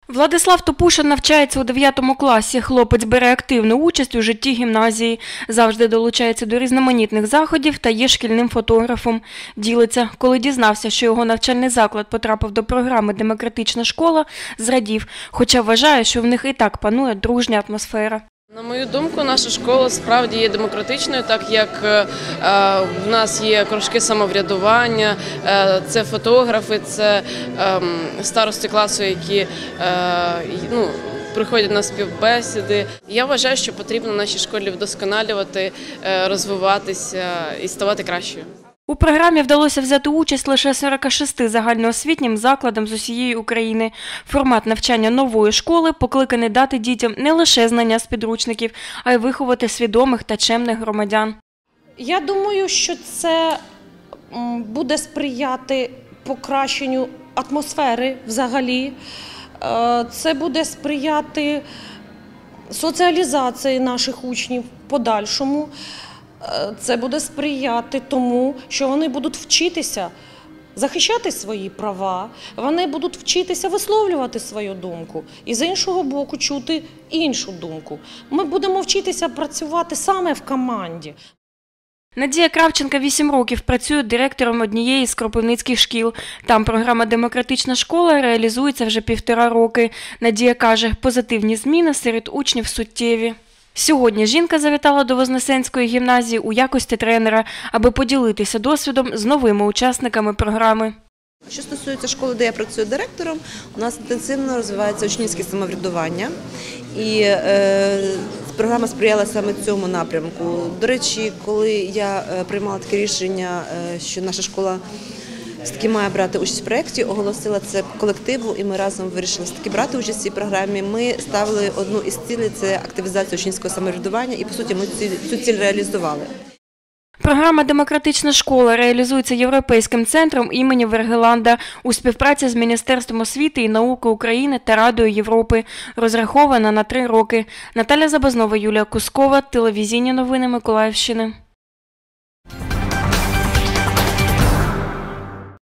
Владислав Топушин навчається у 9 класі. Хлопець бере активну участь у житті гімназії. Завжди долучається до різноманітних заходів та є шкільним фотографом. Ділиться, коли дізнався, що його навчальний заклад потрапив до програми «Демократична школа», зрадів, хоча вважає, що в них і так панує дружня атмосфера. На мою думку, наша школа справді є демократичною, так як в нас є кружки самоврядування, це фотографи, це старости класу, які приходять на співбесіди. Я вважаю, що потрібно нашій школі вдосконалювати, розвиватися і ставати кращою. У програмі вдалося взяти участь лише 46 загальноосвітнім закладам з усієї України. Формат навчання нової школи покликаний дати дітям не лише знання з підручників, а й виховати свідомих та чемних громадян. Я думаю, що це буде сприяти покращенню атмосфери взагалі. Це буде сприяти соціалізації наших учнів в подальшому. Це буде сприяти тому, що вони будуть вчитися захищати свої права, вони будуть вчитися висловлювати свою думку і, з іншого боку, чути іншу думку. Ми будемо вчитися працювати саме в команді. Надія Кравченка 8 років працює директором однієї з кропивницьких шкіл. Там програма «Демократична школа» реалізується вже 1,5 роки. Надія каже, позитивні зміни серед учнів суттєві. Сьогодні жінка завітала до Вознесенської гімназії у якості тренера, аби поділитися досвідом з новими учасниками програми. Що стосується школи, де я працюю директором, у нас інтенсивно розвивається учнівське самоврядування. І програма сприяла саме цьому напрямку. До речі, коли я приймала таке рішення, що наша школа все-таки має брати участь в проєкті, оголосила це колективу, і ми разом вирішили все-таки брати участь в цій програмі. Ми ставили одну із цілей – це активізація учнівського самоврядування, і, по суті, ми цю ціль реалізували. Програма «Демократична школа» реалізується Європейським центром імені Вергеланда у співпраці з Міністерством освіти і науки України та Радою Європи. Розрахована на 3 роки. Наталя Забазнова, Юлія Кускова, телевізійні новини Миколаївщини.